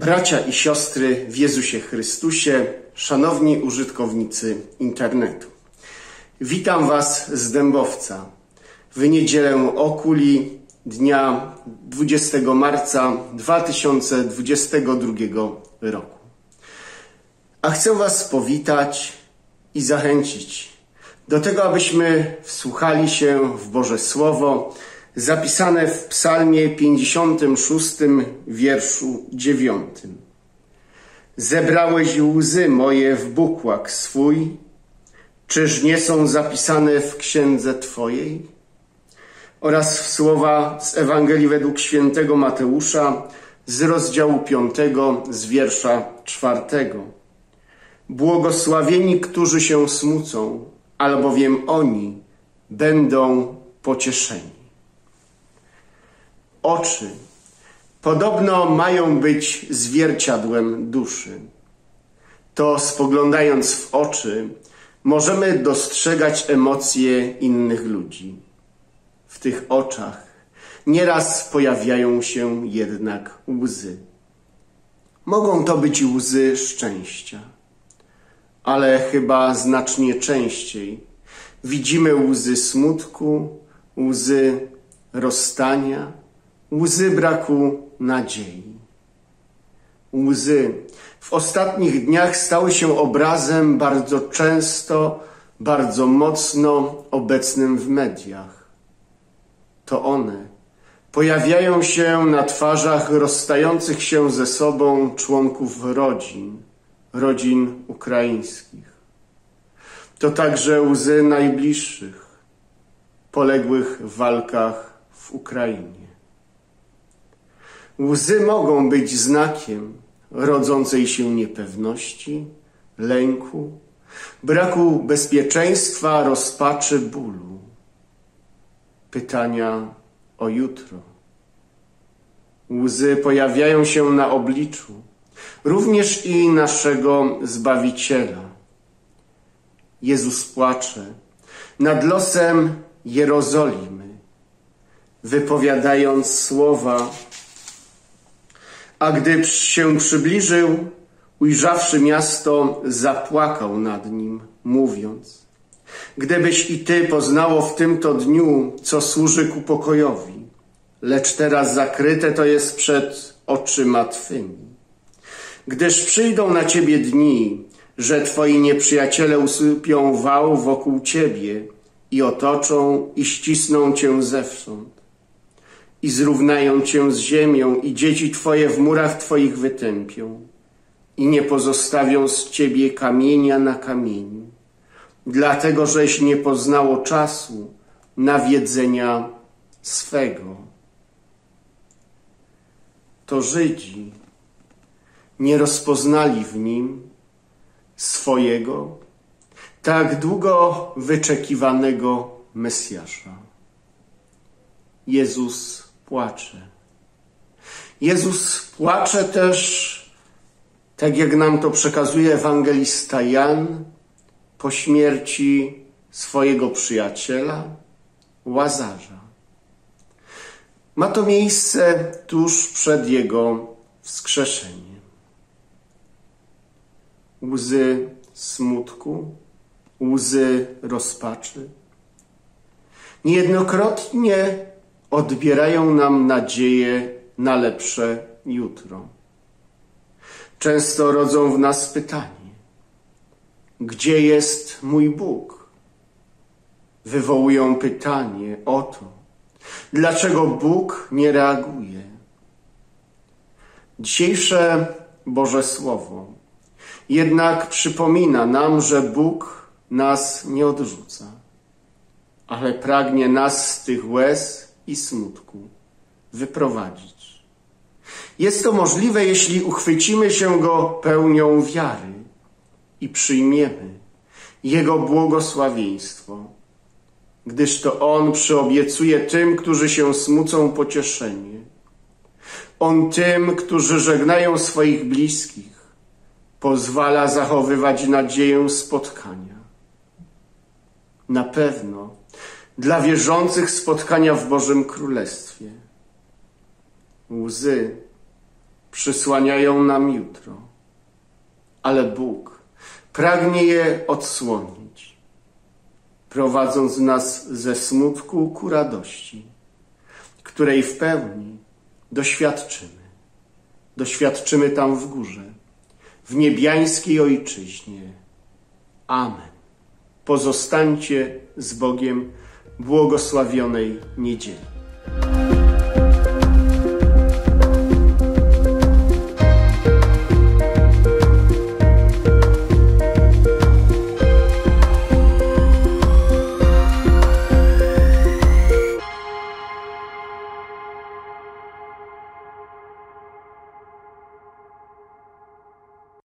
Bracia i siostry w Jezusie Chrystusie, szanowni użytkownicy internetu. Witam Was z Dębowca w niedzielę Okuli dnia 20 marca 2022 roku. A chcę Was powitać i zachęcić do tego, abyśmy wsłuchali się w Boże Słowo zapisane w Psalmie 56, wierszu 9. Zebrałeś łzy moje w bukłak swój, czyż nie są zapisane w księdze Twojej? Oraz w słowa z Ewangelii według świętego Mateusza z rozdziału 5, z wiersza 4. Błogosławieni, którzy się smucą, albowiem oni będą pocieszeni. Oczy podobno mają być zwierciadłem duszy. To spoglądając w oczy możemy dostrzegać emocje innych ludzi. W tych oczach nieraz pojawiają się jednak łzy. Mogą to być łzy szczęścia, ale chyba znacznie częściej widzimy łzy smutku, łzy rozstania, łzy braku nadziei. Łzy w ostatnich dniach stały się obrazem bardzo często, bardzo mocno obecnym w mediach. To one pojawiają się na twarzach rozstających się ze sobą członków rodzin ukraińskich. To także łzy najbliższych, poległych w walkach w Ukrainie. Łzy mogą być znakiem rodzącej się niepewności, lęku, braku bezpieczeństwa, rozpaczy, bólu, pytania o jutro. Łzy pojawiają się na obliczu również i naszego Zbawiciela. Jezus płacze nad losem Jerozolimy, wypowiadając słowa: a gdy się przybliżył, ujrzawszy miasto, zapłakał nad nim, mówiąc: gdybyś i ty poznało w tymto dniu, co służy ku pokojowi, lecz teraz zakryte to jest przed oczyma twymi. Gdyż przyjdą na ciebie dni, że twoi nieprzyjaciele usypią wał wokół ciebie i otoczą i ścisną cię zewsząd. I zrównają cię z ziemią i dzieci twoje w murach twoich wytępią i nie pozostawią z ciebie kamienia na kamieniu, dlatego żeś nie poznało czasu nawiedzenia swego. To Żydzi nie rozpoznali w nim swojego, tak długo wyczekiwanego Mesjasza. Jezus płacze. Jezus płacze też, tak jak nam to przekazuje ewangelista Jan, po śmierci swojego przyjaciela, Łazarza. Ma to miejsce tuż przed jego wskrzeszeniem. Łzy smutku, łzy rozpaczy niejednokrotnie odbierają nam nadzieję na lepsze jutro. Często rodzą w nas pytanie: gdzie jest mój Bóg? Wywołują pytanie o to, dlaczego Bóg nie reaguje. Dzisiejsze Boże Słowo jednak przypomina nam, że Bóg nas nie odrzuca, ale pragnie nas z tych łez i smutku wyprowadzić. Jest to możliwe, jeśli uchwycimy się Go pełnią wiary i przyjmiemy Jego błogosławieństwo, gdyż to On przyobiecuje tym, którzy się smucą, pocieszenie. On tym, którzy żegnają swoich bliskich, pozwala zachowywać nadzieję spotkania. Na pewno dla wierzących spotkania w Bożym Królestwie. Łzy przysłaniają nam jutro, ale Bóg pragnie je odsłonić, prowadząc nas ze smutku ku radości, której w pełni doświadczymy. Doświadczymy tam w górze, w niebiańskiej Ojczyźnie. Amen. Pozostańcie z Bogiem błogosławionej niedzieli.